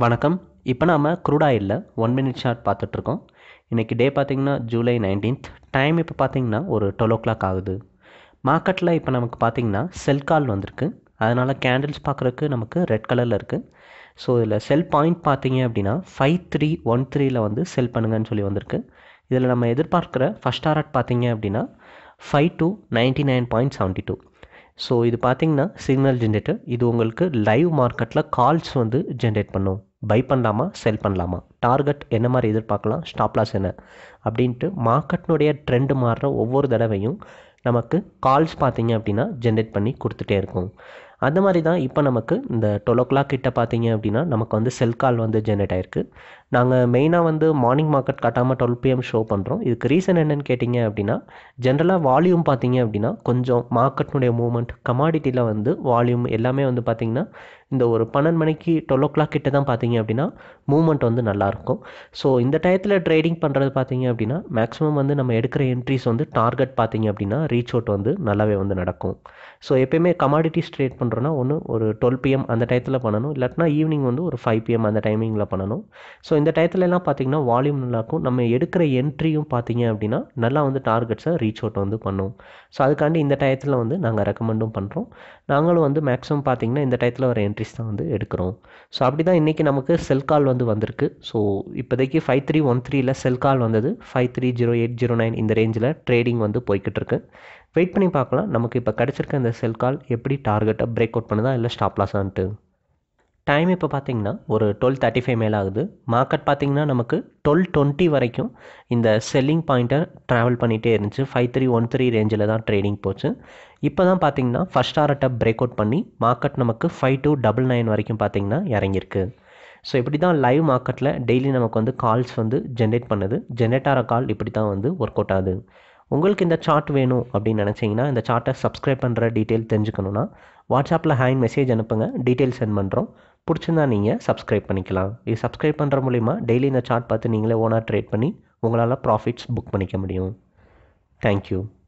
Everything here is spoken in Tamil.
வணக்கம். இப்போ நாம க்ரூட் ஆயில்ல 1 மினிட் சார்ட் பார்த்துட்ருக்கோம். இன்றைக்கி டே பார்த்திங்கன்னா ஜூலை 19th. டைம் இப்போ பார்த்திங்கன்னா ஒரு 12 o'clock ஆகுது. மார்க்கெட்டில் இப்போ நமக்கு பார்த்திங்கன்னா செல் கால் வந்திருக்கு. அதனால் கேண்டில்ஸ் பார்க்குறதுக்கு நமக்கு ரெட் கலரில் இருக்குது. ஸோ இதில் செல் பாயிண்ட் பார்த்தீங்க அப்படின்னா 5313 வந்து செல் பண்ணுங்கன்னு சொல்லி வந்திருக்கு. இதில் நம்ம எதிர்பார்க்குற ஃபஸ்ட் டாரட் பார்த்தீங்க அப்படின்னா 5299.72. ஸோ இது பார்த்தீங்கன்னா சிக்னல் ஜென்ரேட்டர். இது உங்களுக்கு லைவ் மார்க்கெட்டில் கால்ஸ் வந்து ஜென்ரேட் பண்ணும். பை பண்ணலாமா, செல் பண்ணலாமா, டார்கெட் என்ன மாதிரி எதிர்பார்க்கலாம், ஸ்டாப் லாஸ் என்ன அப்படின்ட்டு மார்க்கெட்னுடைய ட்ரெண்டு மாறுற ஒவ்வொரு தடவையும் நமக்கு கால்ஸ் பார்த்தீங்க அப்படின்னா ஜென்ரேட் பண்ணி கொடுத்துட்டே இருக்கும். அந்த மாதிரி தான் இப்போ நமக்கு இந்த 12 o'clock கிட்ட பார்த்தீங்க அப்படின்னா நமக்கு வந்து செல் கால் வந்து ஜென்ரேட் ஆயிருக்கு. நாங்கள் மெயினாக வந்து மார்னிங் மார்க்கெட் காட்டாமல் 12 PM ஷோ பண்ணுறோம். இதுக்கு ரீசன் என்னென்னு கேட்டிங்க அப்படின்னா, ஜென்ரலாக வால்யூம் பார்த்தீங்க அப்படின்னா கொஞ்சம் மார்க்கெட்னுடைய மூவ்மெண்ட், கமாடிட்டியில் வந்து வால்யூம் எல்லாமே வந்து பார்த்திங்கன்னா இந்த ஒரு 12 மணிக்கு 12 o'clock கிட்ட தான் பார்த்தீங்க அப்படின்னா மூவ்மெண்ட் வந்து நல்லாயிருக்கும். ஸோ இந்த டயத்தில் ட்ரேடிங் பண்ணுறது பார்த்தீங்க அப்படின்னா மேக்ஸிமம் வந்து நம்ம எடுக்கிற என்ட்ரிஸ் வந்து டார்கெட் பார்த்தீங்க அப்படின்னா ரீச் அவுட் வந்து நல்லாவே வந்து நடக்கும். ஸோ எப்போயுமே கமாடிட்டிஸ் ட்ரேட் பண்ணுறோன்னா ஒன்று ஒரு 12 PM அந்த டயத்தில் பண்ணணும், இல்லாட்டினா ஈவினிங் வந்து ஒரு 5 PM அந்த டைமிங்கில் பண்ணணும். ஸோ இந்த டயத்துலலாம் பார்த்தீங்கன்னா வால்யூம் நல்லாயிருக்கும். நம்ம எடுக்கிற என்ட்ரியும் பார்த்தீங்க அப்படின்னா நல்லா வந்து டார்கெட்ஸை ரீச் அவுட் வந்து பண்ணும். ஸோ அதுக்காண்டி இந்த டயத்தில் வந்து நாங்கள் ரெக்கமெண்டும் பண்ணுறோம். நாங்களும் வந்து மேக்ஸிமம் பார்த்தீங்கன்னா இந்த டயத்தில் வர என்ட்ரிஸ் தான் வந்து எடுக்கிறோம். ஸோ அப்படி தான் இன்றைக்கி நமக்கு செல் கால் வந்து வந்திருக்கு. ஸோ இப்போதைக்கு 5313 செல் கால் வந்தது. 530809 இந்த ரேஞ்சில் ட்ரேடிங் வந்து போய்கிட்டு இருக்கு. வெயிட் பண்ணி பார்க்கலாம் நமக்கு இப்போ கிடச்சிருக்க இந்த செல் கால் எப்படி டார்கெட்டை பிரேக் அவுட் பண்ணுதா இல்லை ஸ்டாப் லாஸான்ட்டு. டைம் இப்போ பார்த்தீங்கன்னா ஒரு 12:35 மேலே ஆகுது. மார்க்கெட் பார்த்தீங்கன்னா நமக்கு 12:20 வரைக்கும் இந்த செல்லிங் பாயிண்ட்டை ட்ராவல் பண்ணிகிட்டே இருந்துச்சு. 5313 ரேஞ்சில் தான் ட்ரேடிங் போச்சு. இப்போ தான் பார்த்தீங்கன்னா ஃபஸ்ட் டாரட்டை பிரேக் அவுட் பண்ணி மார்க்கெட் நமக்கு 5299 வரைக்கும் பார்த்தீங்கன்னா இறங்கியிருக்கு. ஸோ இப்படி தான் லைவ் மார்க்கெட்டில் டெய்லி நமக்கு வந்து கால்ஸ் வந்து ஜென்ரேட் பண்ணுது. ஜென்ரேட் ஆகிற கால் இப்படி தான் வந்து ஒர்க் அவுட் ஆகுது. உங்களுக்கு இந்த சார்ட் வேணும் அப்படின்னு நினச்சிங்கன்னா இந்த சார்ட்டை சப்ஸ்கிரைப் பண்ணுற டீட்டெயில் தெரிஞ்சுக்கணுன்னா வாட்ஸ்அப்பில் ஹேண்ட் மெசேஜ் அனுப்புங்க, டீட்டெயில் சென்ட் பண்ணுறோம். பிடிச்சிருந்தா நீங்கள் சப்ஸ்கிரைப் பண்ணிக்கலாம். இது சப்ஸ்கிரைப் பண்ணுற மூலிமா டெய்லி இந்த சார்ட் பார்த்து நீங்களே ஓனாக ட்ரேட் பண்ணி உங்களால் ப்ராஃபிட்ஸ் புக் பண்ணிக்க முடியும். தேங்க்யூ.